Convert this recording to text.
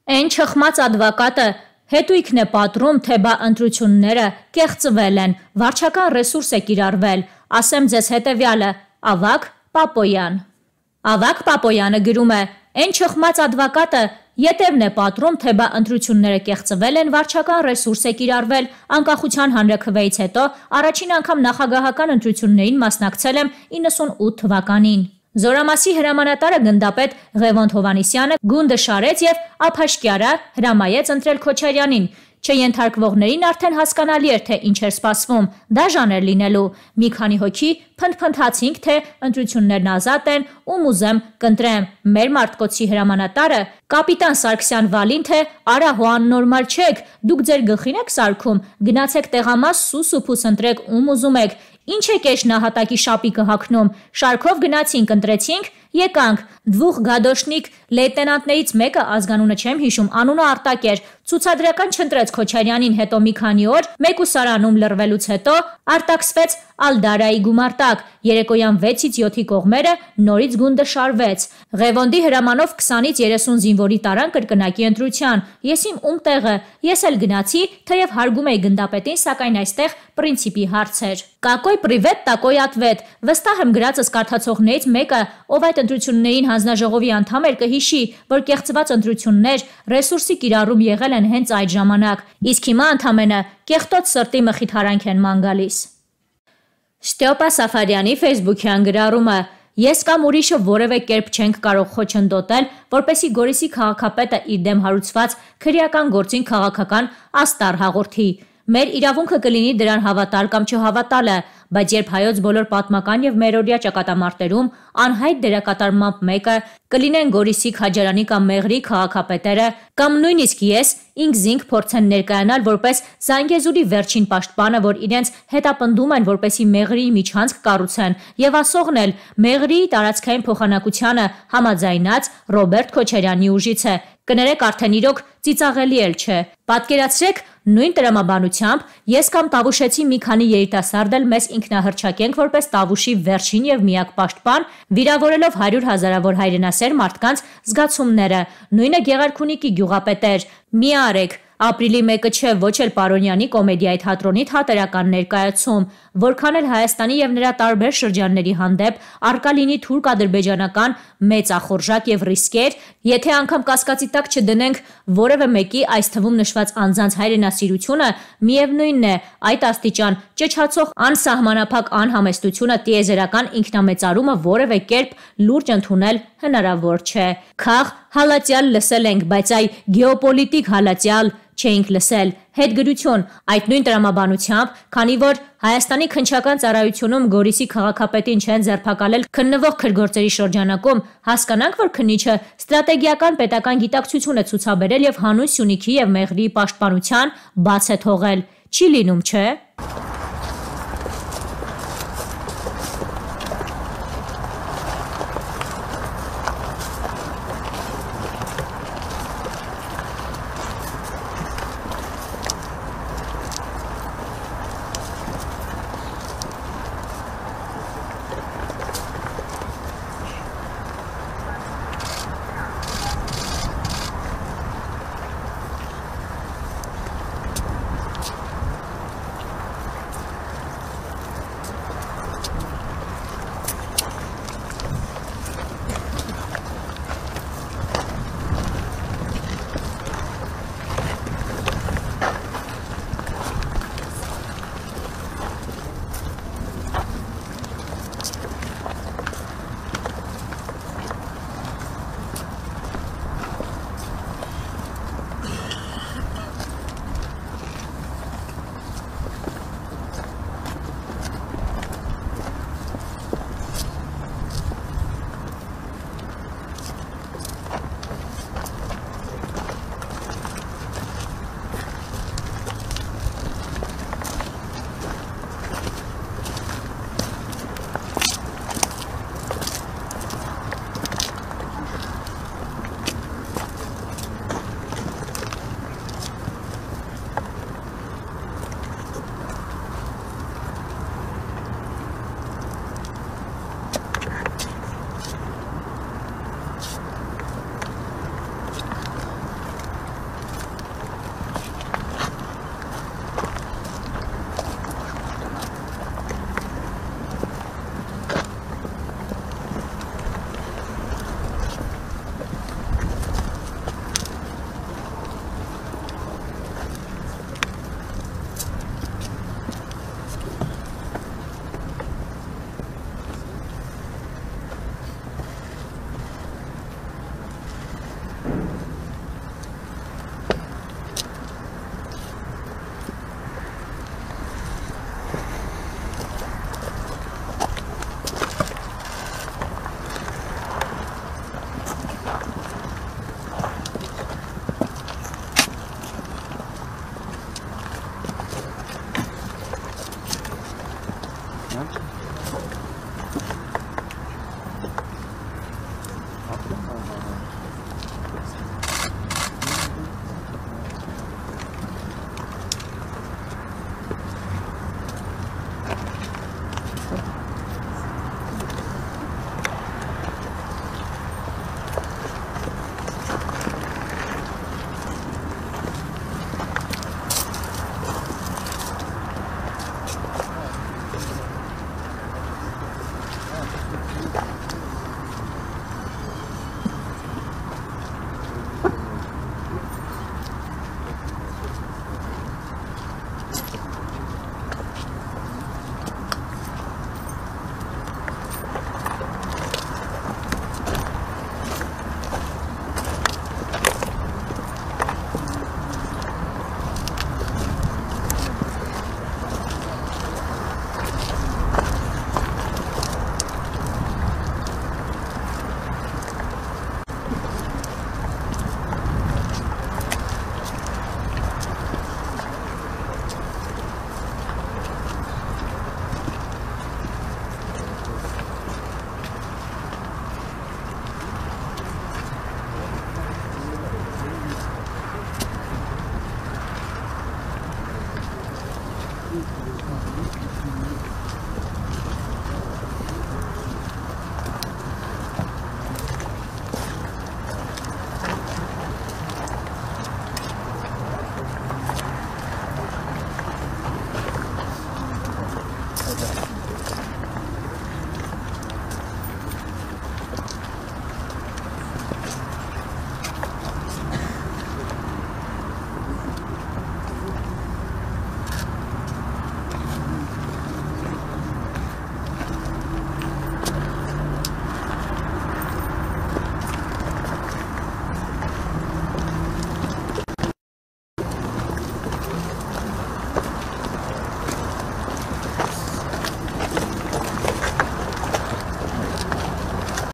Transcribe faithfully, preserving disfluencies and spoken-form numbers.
Այն չխմած advokate հետույքն է պատռում, թե բա ընտրությունները կեղծվել են, վարչական ռեսուրս է կիրառվել, ասեմ ձեզ հետևյալը, Ավագ Պապոյան։ Ավագ Պապոյանը գրում է. Այն չխմած advokate ետևն է պատռում, թե բա ընտրությունները կեղծվել են, վարչական ռեսուրս է կիրառվել, անկախության հանրաքվեից հետո առաջին անգամ նախագահական ընտրություններին մասնակցել եմ իննսունութ թվականին։ Զորամասի հրամանատարը գնդապետ Ղևոնդ Հովհաննիսյանը գունդը շարեց և ափաշկյարը հրամայեց ընտրել Քոչարյանին։ Չենթարկվողներին արդեն հասկանալի էր, թե ինչ էր սպասվում, դաժան էր լինելու։ Մի քանի հոգի փնթփնթացինք, թե ընտրություններն ազատ են, ում ուզեմ կընտրեմ։ Մեր մարտկոցի հրամանատարը կապիտան Սարգսյան Վալին, թե արա հո աննորմալ չեք, դուք ձեր գլխին եք սարքում, գնացեք տեղամաս սուս ու փուս ընտրեք ում ուզում եք, ինչ եք էշ նահատակի շապիկը հագնում, շարքով գնացինք, ընտրեցինք, եկանք, դվուխ գադոշնիկ լեյտենանտներից մեկը ազգանունը չեմ հիշում, անունը Արտակ էր, ցուցադրական չընտրեց Քոչարյանին, հետո մի քանի օր մեկուսարանում լռվելուց հետո արտաքսվեց Ալդարայի գումարտակ, երեկոյան վեցից յոթի կողմերը նորից գունդը շարվեց։ Ղևոնդի հրամանով քսանից երեսուն զինվորի տարան կրկնակի ընտրության, ես իմ ում տեղը, ես էլ գնացի, թեև հարգում էի գնդապետին, սակայն այստեղ պրինցիպի հարց էր։ Կակոյ պրիվետ, տակոյ ատվետ, վստահ եմ գրածս կարդացողներից մեկը, ով այդ ընտրություններին հանձնաժողովի անդամ էր, կհիշի, որ կեղծված ընտրություններ ռեսուրսի կիրառում եղել են հենց այդ ժամանակ, իսկ հիմա ընդամենը կեղտոտ սրտի մխիթարանք են ման գալիս։ Ստյոպա Սաֆարյանի ֆեյսբուքյան գրառումը. Ես կամ ուրիշը որևէ կերպ չենք կարող խոչընդոտել, որպեսզի Գորիսի քաղաքապետը իր դեմ հարուցված քրեական գործին քաղաքական աստար հաղորդի։ Մեր իրավունքը կլինի դրան հավատալ կամ չհավատալը, բայց երբ հայոց բոլոր պատմական եւ մերօրյա ճակատամարտերում անհայտ դերակատարմամբ մեկը կլինեն Գորիսի, Քաջարանի կամ Մեղրի քաղաքապետերը, կամ նույնիսկ ես ինքզինք փորձեն ներկայանալ որպես Զանգեզուրի վերջին պաշտպանը, որ իրենց հետապնդում են, որպեսի Մեղրիի միջանցք կառուցեն, եւ ասողն էլ Մեղրիի տարածքային փոխանակությանը համաձայնած Ռոբերտ Քոչարյանի ուժից է, կներեք արդեն իրոք ծիծաղելի էլ չէ։ Պատկերացրեք, նույն տրամաբանությամբ ես կամ Տավուշեցի մի քանի երիտասարդ էլ մեզ ինքնահռչակենք որպես Տավուշի վերջին եւ միակ պաշտպան, վիրավորելով հարյուր հազարավոր հայրենասեր մարդկանց զգացումները, նույնը Գեղարքունիքի գյուղապետեր, մի արեք, ապրիլի մեկը չէ, ոչ էլ Պարոնյանի կոմեդիայի թատրոնի թատերական ներկայացում, որքան էլ Հայաստանի եւ նրա տարբեր շրջանների հանդեպ արկա լինի թուրք-ադրբեջանական մեծախորժակ եւ ռիսկեր, եթե անգամ կասկածի տակ չդնենք որևէ մեկի, այս թվում նշված անձանց հայրենասիրությունը, միևնույնն է, այդ աստիճան ճչացող անսահմանափակ անհամեստությունը, տիեզերական ինքնամեծարումը որևէ կերպ լուրջ ընդունել հնարավոր չէ։ Քաղ հալածյալ լսել ենք, բայց այ գեոպոլիտիկ հալածյալ չէինք լսել։ Հետգրություն, այդ նույն տրամաբանությամբ, քանի որ Հայաստանի քննչական ծառայությունում Գորիսի քաղաքապետին չեն ձերբակալել քննվող քրգործերի շրջանակում, հասկանանք, որ քննիչը ստրատեգիական պետական գիտակցություն է ցուցաբերել եւ հանուն Սյունիքի եւ Մեղրիի պաշտպանության բաց է թողել։ Չի լինում, չէ՞։